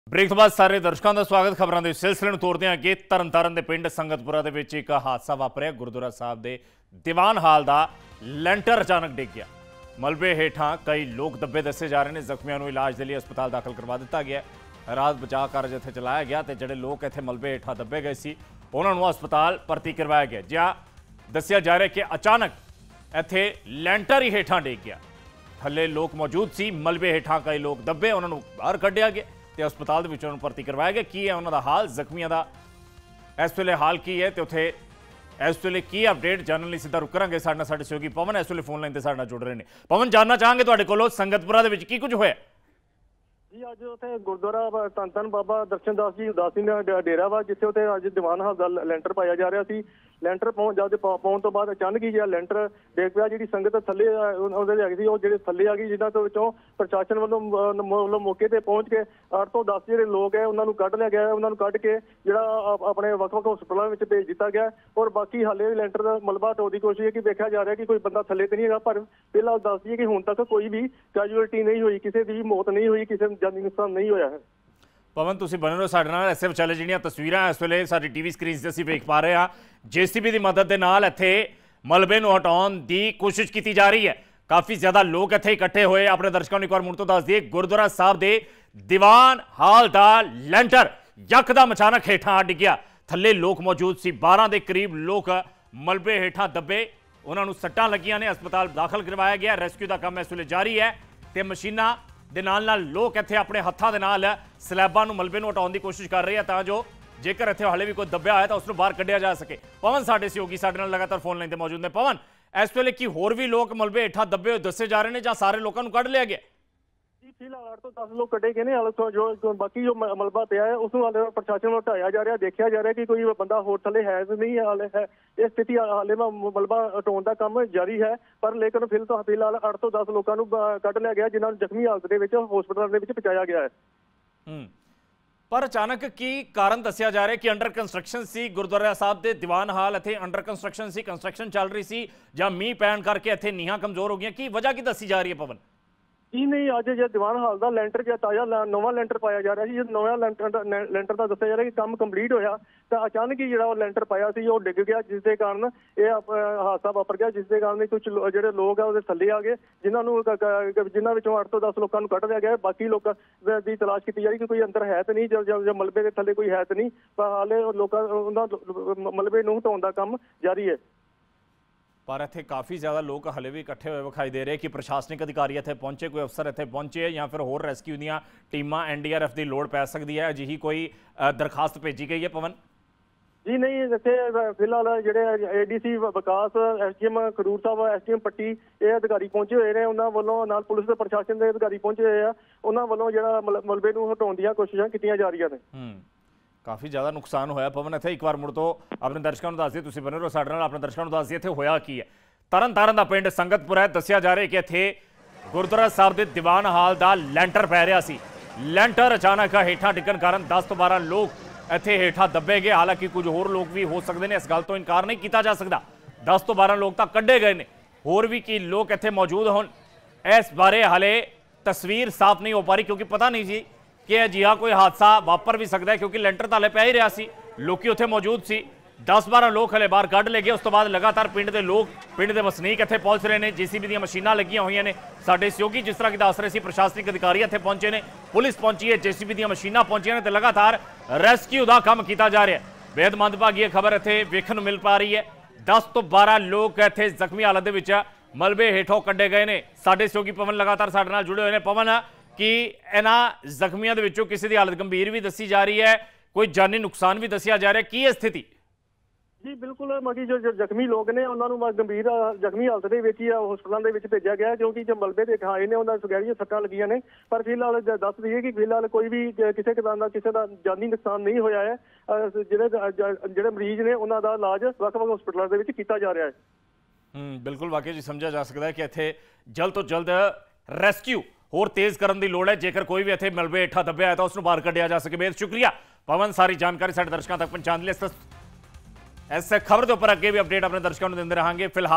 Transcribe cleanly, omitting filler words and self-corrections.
Break तो बाद सारे दर्शकों का स्वागत। खबरों के सिलसिले तोड़ते हैं अगे। तरनतारन के पिंड संगतपुरा के एक हादसा वापरिया। गुरुद्वारा साहब के दीवान हाल का लैंटर अचानक डिग गया। मलबे हेठां कई लोग दबे दसे जा रहे हैं। जख्मियों को इलाज के लिए अस्पताल दाखिल करवा दिता गया। राहत बचाव कार्य इत्थे चलाया गया तो जोड़े लोग इत्थे मलबे हेठां दबे गए सी उन्होंने अस्पताल भर्ती करवाया गया। जहाँ दसिया जा रहा है कि अचानक इत्थे लैंटर ही हेठां डिग गया। थले लोग मौजूद सी, मलबे हेठां कई लोग दबे, उन्होंने बाहर कढ़िया गया तो अस्पताल भर्ती करवाया गया। की है उन्होंने हाल, जख्मियों का इस वेले हाल की है तो उत्थे इस वेले की अपडेट जानने लिए सीधा रुक करांगे। साडे नाल साडे सहयोगी पवन इस वेले फोन लाइन ते साडे नाल जुड़ रहे हैं। पवन, जानना चाहांगे तुहाडे कोलों संगतपुरा दे विच की कुछ होया जी? अज उत्थे गुरुद्वारा धन धन बाबा दर्शन दास जी उदासी डेरा वा, जिथे उत्थे अज दीवान हाल दा लैंटर पाया जा रहा सी। लैंटर पाउण तो बाद अचानक ही लैंटर डिग पिया। जी संगत थले जिहड़े थले आ गई, जिन्होंने विचों प्रशासन वालों मौके पर पहुंच के 8 तो 10 जिहड़े लोग है उन्होंने कढ़ लिया गया। उन्होंने कढ़ के जिहड़ा अपने वख-वख हस्पतालों में भेज दिता गया। और बाकी हाले भी लैंटर का मलबा हटाउण की कोशिश है कि देखा जा रहा है कि कोई बंदा थले तो नहीं है। पर फिलहाल दस दिए कि हुण तक कोई भी कैजुअलिटी नहीं हुई, किसी की भी मौत नहीं हुई, किसी जानी नुकसान नहीं होया है। पवन, तुसीं बने रहो साडे नाल। इस विचाले जिहड़ियां तस्वीरां इस वेले साडी टीवी स्क्रीन से असीं वेख पा रहे हां। JCB की मदद के नाल इत्थे मलबे नूं हटाउण दी कोशिश की जा रही है। काफ़ी ज़्यादा लोग इत्थे इकट्ठे होए। अपने दर्शकों को एक बार मुड़ तो दस दिए, गुरुद्वारा साहब के दीवान हाल का लैंटर यकदम अचानक हेठां डिग्गिया। थले लोग मौजूद सी, 12 के करीब लोग मलबे हेठां दबे, उन्होंने सट्टां लगियां ने, अस्पताल दाखिल करवाया गया। रेस्क्यू का काम इस वेले जारी है तो मशीनां दे नाल लोग इत्थे अपने हत्थां दे नाल स्लैबां नूं मलबे नूं हटाउण दी कोशिश कर रहे हैं तां जो जेकर इत्थे हाले भी कोई दब्बिया होया तो उसनूं बाहर कढ़िया जा सके। पवन साडे सहयोगी साडे नाल लगातार फोन लाइन ते मौजूद ने। पवन, इस वेले की होर भी लोग मलबे हेठां दब्बे होए दसे जा रहे हैं जां सारे लोगों नूं कढ़ लिया गया? फिलहाल 8 तो 10 लोग कटे गए हैं। जो बाकी जो मलबा पिया है उसको हाले प्रशासन में हटाया जा रहा है। देखा जा रहा है कि कोई बंदा होर थले है नहीं हाले है। ये स्थिति हाले में मलबा हटाउण का काम जारी है। पर लेकिन फिलहाल 8 तो 10 लोगों को कढ़ लिया गया, जिन्होंने जख्मी हालत के हस्पताल पहुंचाया गया है। पर अचानक की कारण दसिया जा रहा है कि अंडर कंस्ट्रक्शन सी गुरुद्वारा साहब के दीवान हाल इत्थे अंडर कंस्ट्रक्शन सी, कंस्ट्रक्शन चल रही सी जां मींह पैण करके इत्थे नीहां कमजोर हो गई? की वजह की दसी जा रही है पवन? जी नहीं, अज जो दीवान हाल का लैंटर जो ताजा नवा लैंटर पाया जा रहा है, जो नवा लैंटर का दसिया जा रहा है कि काम कंप्लीट होया तो अचानक ही जो लैंटर पाया सी वो डिग गया, जिसके कारण ये हादसा वापर गया। जिसके कारण कुछ जो लोग है वो थले आ गए, जिन्होंने 8 तो 10 लोगों को कढ़ लिया गया। बाकी लोगों की तलाश की जा रही कि कोई अंदर है तो नहीं, जो मलबे के थले कोई है तो नहीं। पर हाले लोग मलबे नूं हटाउण का काम जारी है। पर इत्थे काफ़ी ज़्यादा लोग हले भी इकट्ठे हुए विखाई दे रहे कि प्रशासनिक अधिकारी इत्थे पहुंचे, कोई अफसर इत्थे पहुंचे या फिर होर रेस्क्यू दीयां टीमां NDRF की लोड़ पै सकती है, अजिही कोई दरखास्त भेजी गई है? पवन जी नहीं, इत्थे फिलहाल जो ADC विकास, SDM खडूर साहब, SDM पट्टी ये अधिकारी पहुंचे हुए हैं। उन्होंने वालों नाल पुलिस के प्रशासन के अधिकारी पहुंचे हुए हैं। उन्होंने वालों जो मलबे नूं हटाउण दी कोशिशां कीतियां जा रही हैं। काफ़ी ज़्यादा नुकसान होया। पवन, इत्थे एक बार मुड़ तो अपने दर्शकों को दस दिए, तुसीं बने रहो साडे नाल। अपने दर्शकों को दस दिए इत्थे होया की है। तरनतारन दा पिंड संगतपुरा है। दसिया जा रहा है कि इत्थे गुरुद्वारा साहब के दीवान हाल का लैंटर पै रहा सी। लैंटर अचानक हेठां डिग्गण कारण 10 तो 12 लोग इत्थे हेठां दबे गए। हालांकि कुछ होर लोग भी हो सकते हैं, इस गल तो इनकार नहीं किया जा सकता। 10 तो 12 लोग तो कढ़े गए ने, होर भी की लोग इत्थे मौजूद होण इस बारे हाले तस्वीर साफ नहीं हो पा रही, क्योंकि पता नहीं जी कि अजिहा कोई हादसा वापर भी सकता है, क्योंकि लैंटर तो हाले पै ही रहा सी, लोग उत्थे मौजूद सी। 10-12 लोग हले बाहर कढ़ ले गए। उस तो बाद लगातार पिंड के लोग, पिंड के वसनीक इत्थे पहुंच रहे हैं। JCB दी मशीनां लगियां हुई ने। साडे सहयोगी जिस तरह की दस रहे सी, प्रशासनिक अधिकारी इत्थे पहुंचे ने, पुलिस पहुंची है, JCB दी मशीनां पहुंचियां ने, तो लगातार रेस्क्यू का काम किया जा रहा है। बेहद मंदभागी खबर इत्थे वेखण नूं मिल पा रही है। 10 तो 12 लोग इत्थे जख्मी हालत दे विच मलबे हेठों कढ़े गए ने। साडे सहयोगी पवन लगातार साडे नाल जुड़े हुए हैं। पवन, कि इन्हां जख्मियों दे विचों किसी की हालत गंभीर भी दसी जा रही है, कोई जानी नुकसान भी दसिया जा रहा है, की है स्थिति? जी बिल्कुल, मगी जो जख्मी लोग ने उन्होंने गंभीर जख्मी हालत के हस्पताल भेजा गया, क्योंकि जो मलबे के आए ने उन्होंने सुगैरियां सट्टां लगियां ने। पर फिलहाल दस दईए कि फिलहाल कोई भी किसी का जानी नुकसान नहीं होया है। जिहड़े मरीज ने उन्हों का इलाज वख-वख हस्पतालों किया जा रहा है। बिल्कुल, वाकई जी समझा जा सकता है कि इत्थे जल्द तो जल्द रेस्क्यू होर तेज़ करने की लोड़ है। जेकर कोई भी इत्थे मलबे हेठां दब्बिया है तो उसनूं बाहर कढ़िया जा सके। बेहद शुक्रिया पवन, सारी जानकारी साडे दर्शकों तक पहुंचाने लिए। इस खबर के उपर अगे भी अपडेट अपने दर्शकों को देंदे रहांगे। फिलहाल